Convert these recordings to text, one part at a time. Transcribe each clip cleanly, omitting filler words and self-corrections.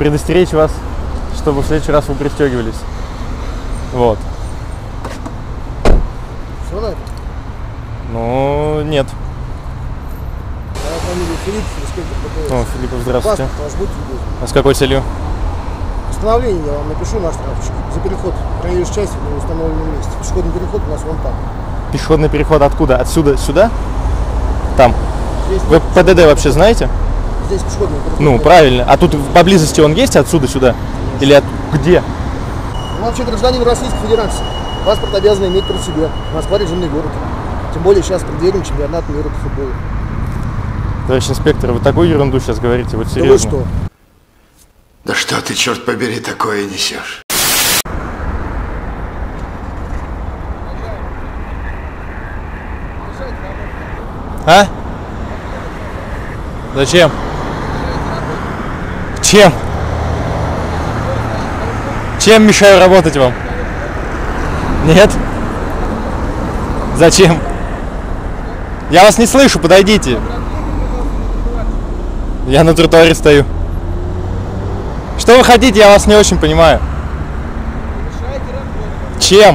предостеречь вас, чтобы в следующий раз вы пристегивались. Вот. Все на это? Ну, нет. Моя фамилия Филипп, инспектор ДПС. О, Филиппов, здравствуйте. Паспорт ваш будьте любезны. А с какой целью? Постановление я вам напишу на штрафчик. За переход проезжей части в установленном месте. Пешеходный переход у нас вон там. Пешеходный переход откуда? Отсюда сюда? Там. Здесь Вы ПДД вообще знаете? Здесь пешеходный переход. Ну, правильно. А тут поблизости он есть отсюда сюда? Или где? Ну, вообще гражданин Российской Федерации. Паспорт обязан иметь при себе. Москва режимный город. Тем более сейчас преддверен чемпионат мира по футболу. Товарищ инспектор, вы такую ерунду сейчас говорите, вот Да серьезно. вы что? Да что ты, черт побери, такое несешь? А? Зачем? Чем? Чем мешаю работать вам? Нет? Зачем? Я вас не слышу, подойдите. Я на тротуаре стою. Что вы хотите, я вас не очень понимаю. Чем?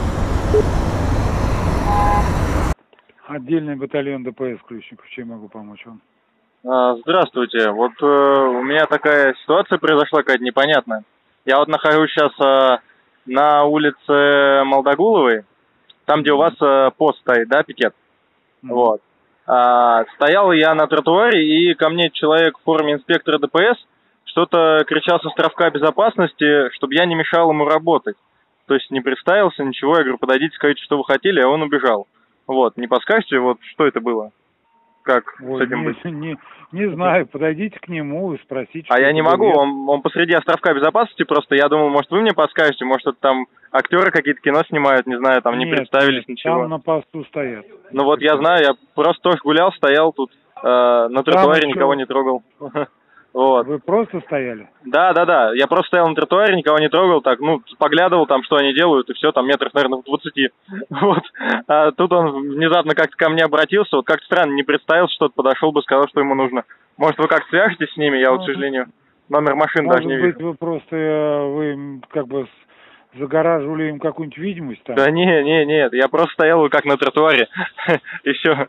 Отдельный батальон ДПС Ключников. Чем могу помочь вам? Здравствуйте. Вот у меня такая ситуация произошла какая-то непонятная. Я вот нахожусь сейчас на улице Молдогуловой, там, где у вас пост стоит, да, пикет? Вот. Стоял я на тротуаре, и ко мне человек в форме инспектора ДПС что-то кричал со островка безопасности, чтобы я не мешал ему работать. То есть не представился, ничего. Я говорю, подойдите, скажите, что вы хотели, а он убежал. Вот, не подскажете, вот что это было? Как с этим быть? Не знаю, подойдите к нему и спросите. А я не могу, он посреди островка безопасности просто, я думаю, может, вы мне подскажете, может, это там актеры какие-то кино снимают, не знаю, там не представились, ничего. Там на посту стоят. Ну вот я знаю, я просто тоже гулял, стоял тут, на тротуаре, никого не трогал. Вот. Вы просто стояли? Да, я просто стоял на тротуаре, никого не трогал, так, ну, поглядывал там, что они делают, и все, там метров, наверное, в 20. Вот. А тут он внезапно как-то ко мне обратился, вот как-то странно, не представился, что-то подошел бы, сказал, что ему нужно. Может, вы как-то свяжетесь с ними, я вот, к сожалению, номер машины даже не вижу. Может быть, вы просто, вы как бы загораживали им какую-нибудь видимость там? Да нет, я просто стоял как на тротуаре, и все.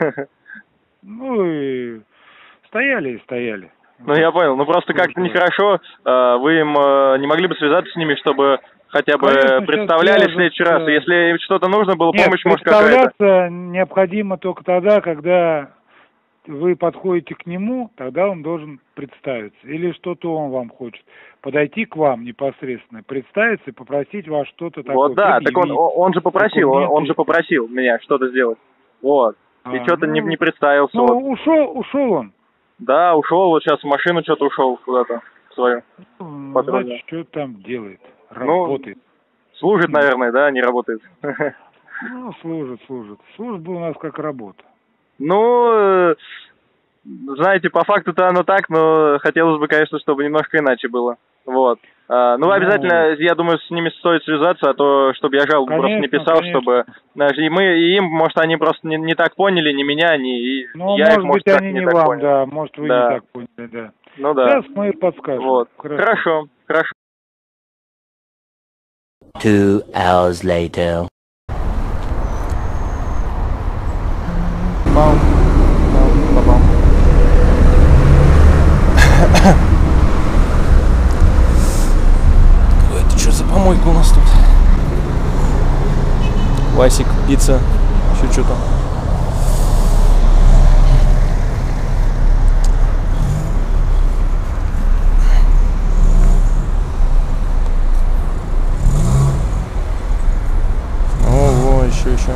Ну и стояли. Ну, я понял. Ну, просто как-то нехорошо. Вы им не могли бы связаться с ними, чтобы хотя бы представляли в следующий раз? Если что-то нужно было, помощь, может, какая-то? Представляться необходимо только тогда, когда вы подходите к нему, тогда он должен представиться. Или что-то он вам хочет. Подойти к вам непосредственно, представиться и попросить вас что-то такое. Вот, да. Так он же попросил, он же попросил меня что-то сделать. Вот. И что-то не представился. Ну, вот. ушел он. Да, ушел, вот сейчас в машину что-то ушел куда-то свою. Значит, что там делает? Работает. Служит, наверное, да, не работает. Ну, служит. Служба у нас как работа. Ну, знаете, по факту-то оно так, но хотелось бы, конечно, чтобы немножко иначе было. Вот. Ну, обязательно, я думаю, с ними стоит связаться, а то, чтобы я жалобу просто не писал, чтобы... И им, может, они просто не так поняли, ни меня, ни... Ну, я может быть, они не вам, да, может, вы не так поняли, да. Ну, да. Сейчас мы подскажем. Вот. Хорошо. 2 hours later. Это что за помойка у нас тут? Васик, пицца, еще что там? О, еще.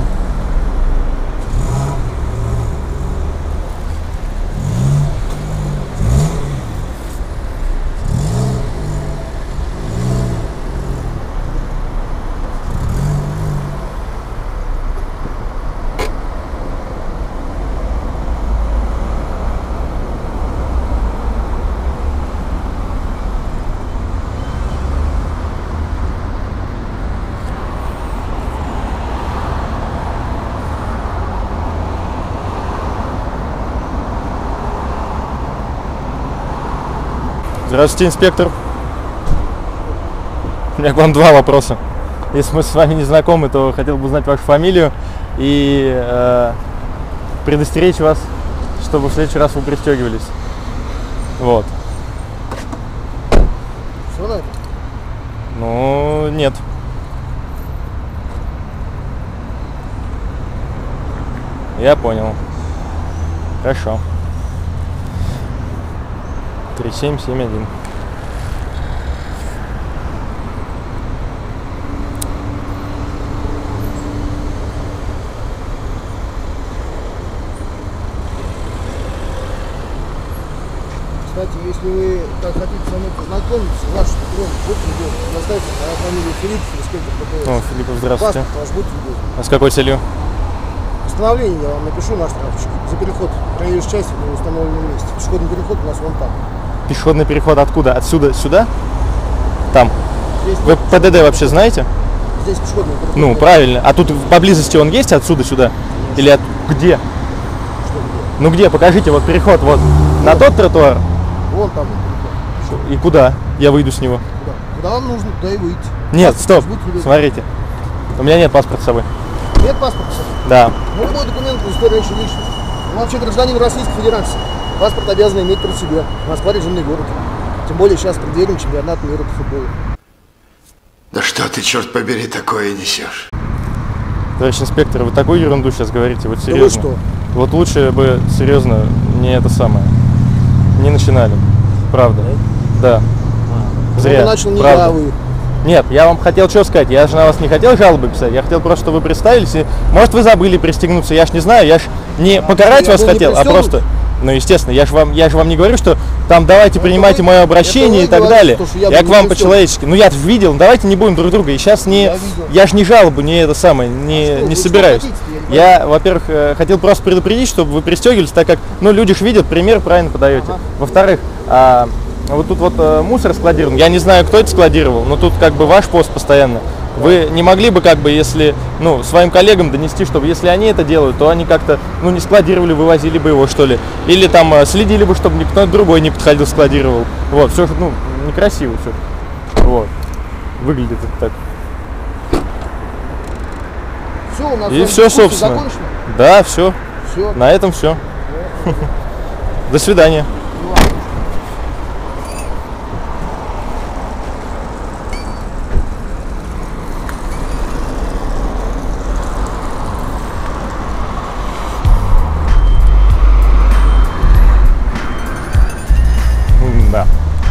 Здравствуйте, инспектор. У меня к вам два вопроса. Если мы с вами не знакомы, то хотел бы узнать вашу фамилию и предостеречь вас, чтобы в следующий раз вы пристегивались. Вот. Все на это? Ну, нет. Я понял. Хорошо. 3771. Кстати, если вы так хотите со мной познакомиться, ваш патрон, будьте любезны, предоставьте фамилию Филиппов, инспектор ДПС. О, Филиппов, здравствуйте. Паспорт ваш, будьте любезны. А с какой целью? Постановление я вам напишу на штрафчик за переход проезжей части в установленном месте. Пешеходный переход у нас вон там. Пешеходный переход откуда? Отсюда сюда? Там. Здесь Вы нет, ПДД вообще знаете? здесь пешеходный переход. Ну, нет. правильно. А тут поблизости он есть отсюда сюда? Или от... где? Что где? Ну где? Покажите, вот переход вот на тот тротуар. Вон там переход. И куда? Я выйду с него. Куда? Куда вам нужно, туда и выйти. Нет, Паспорт стоп. будьте любезны. Смотрите. У меня нет паспорта с собой. Нет паспорта? Да. Ну, любой документ, удостоверяющий личность. Вы вообще гражданин Российской Федерации. Паспорт обязан иметь при себе. Москва — режимный город. Тем более сейчас преддверием чемпионата мира по футболу. Да что ты, черт побери, такое несешь? Товарищ инспектор, вы такую ерунду сейчас говорите, вот Да вы серьезно. что? Вот лучше бы серьезно не это самое. Не начинали. Правда. Да. Зря. Он начал не Правда. я, а вы. Нет, я вам хотел что сказать, я же на вас не хотел жалобы писать, я хотел просто, чтобы вы представились, и, может, вы забыли пристегнуться, я ж не знаю, я ж не покарать я вас был не хотел, а пристегнут? просто, ну, естественно, я же вам не говорю, что там давайте принимайте вы- мое обращение это вы и так говорите, далее, что я я был к вам не пристегнут. по-человечески, ну, я-то видел, давайте не будем друг друга, и сейчас не, Я видел. я ж не жалобу, не это самое, не вы что собираюсь. хотите-то, Я, во-первых, хотел просто предупредить, чтобы вы пристегивались, так как, ну, люди ж видят, пример правильно подаете. Ага. Во-вторых, вот тут вот мусор складирован. Я не знаю, кто это складировал, но тут как бы ваш пост постоянно. Вы не могли бы как бы, если, ну, своим коллегам донести, чтобы если они это делают, то они как-то, ну, не складировали, вывозили бы его, что ли. Или там следили бы, чтобы никто другой не подходил, складировал. Вот, все, ну, некрасиво все. Вот. Выглядит это так. Все, у нас И все, собственно. закончено. Да, все. Все. На этом все. До свидания. Да.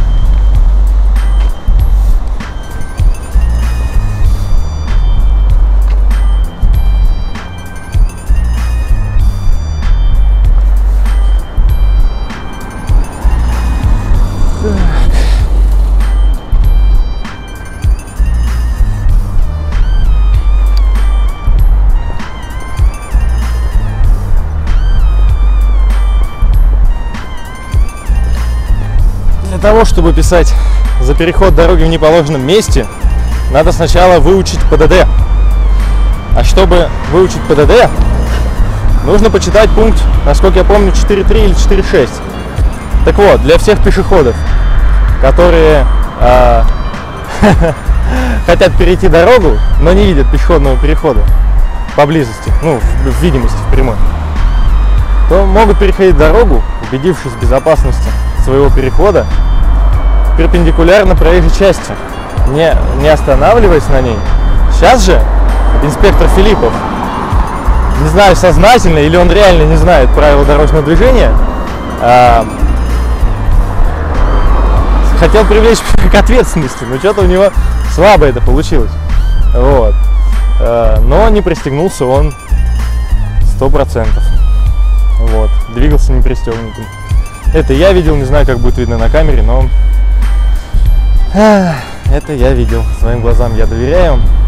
Для того, чтобы писать за переход дороги в неположенном месте, надо сначала выучить ПДД. А чтобы выучить ПДД, нужно почитать пункт, насколько я помню, 4.3 или 4.6. Так вот, для всех пешеходов, которые хотят перейти дорогу, но не видят пешеходного перехода поблизости, ну, в видимости, в прямой, то могут переходить дорогу, убедившись в безопасности своего перехода, перпендикулярно проезжей части, не останавливаясь на ней. Сейчас же инспектор Филиппов, не знаю, сознательно или он реально не знает правила дорожного движения, хотел привлечь к ответственности, но что-то у него слабо это получилось. Вот. Но не пристегнулся он 100%. Вот. Двигался не пристегнутым. Это я видел, не знаю, как будет видно на камере, но это я видел. Своим глазам я доверяю.